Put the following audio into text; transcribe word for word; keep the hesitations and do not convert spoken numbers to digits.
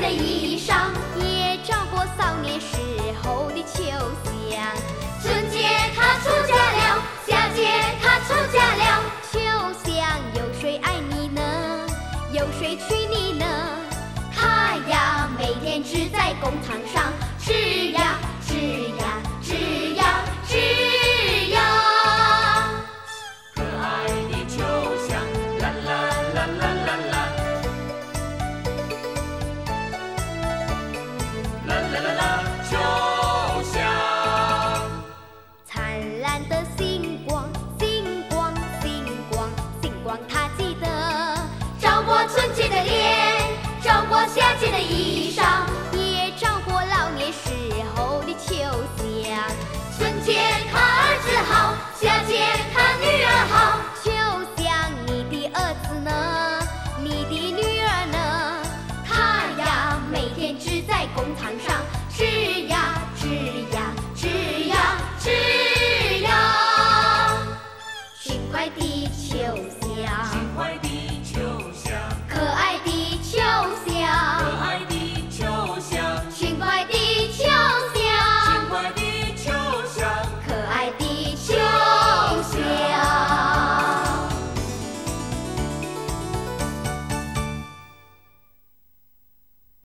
的衣裳， 也照过少年时候的秋香。 春节他出嫁了，夏节他出嫁了， 秋香有谁爱你呢？有谁娶你呢？ 他呀每天只在工厂上吃呀吃呀吃呀吃呀。 可爱的秋香，啦啦啦啦啦啦，啦啦啦啦，秋香。 灿烂的星光，星光，星光，星光，他记得照过春节的脸，照过夏节的衣裳， 也照过老年时候的秋香。 春节他儿子好，夏节他女儿好， 秋香，你的儿子呢？你的女儿呢？ 他呀每天只在工厂上